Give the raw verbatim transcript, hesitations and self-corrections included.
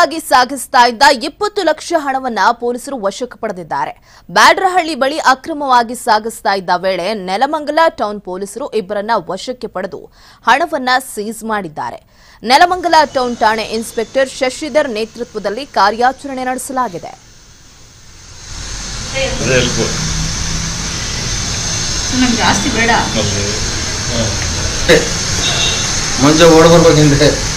ಅಕ್ರಮವಾಗಿ ಸಾಗಿಸ್ತಾ ಇದ್ದ ಇಪ್ಪತ್ತು ಲಕ್ಷ ಹಣವನ್ನ ಪೊಲೀಸರು ವಶಕ್ಕೆ ಪಡೆದಿದ್ದಾರೆ. ಬ್ಯಾಡ್ರಹಳ್ಳಿ ಬಳಿ ಅಕ್ರಮವಾಗಿ ಸಾಗಿಸ್ತಾ ಇದ್ದ ವೇಳೆ ನೆಲಮಂಗಲ ಟೌನ್ ಪೊಲೀಸರು ಇಬ್ಬರನ್ನ ವಶಕ್ಕೆ ಪಡೆದು ಹಣವನ್ನ ಸೀಸ್ ಮಾಡಿದ್ದಾರೆ. ನೆಲಮಂಗಲ ಟೌನ್ ಠಾಣೆ ಇನ್ಸ್ಪೆಕ್ಟರ್ ಶಶಿಧರ್ ನೇತೃತ್ವದಲ್ಲಿ ಕಾರ್ಯಾಚರಣೆ ನಡೆಸಲಾಗಿದೆ. ಮಂಜ ಓಡ್ ಬರ್ಬೇಕಂದ್ರೆ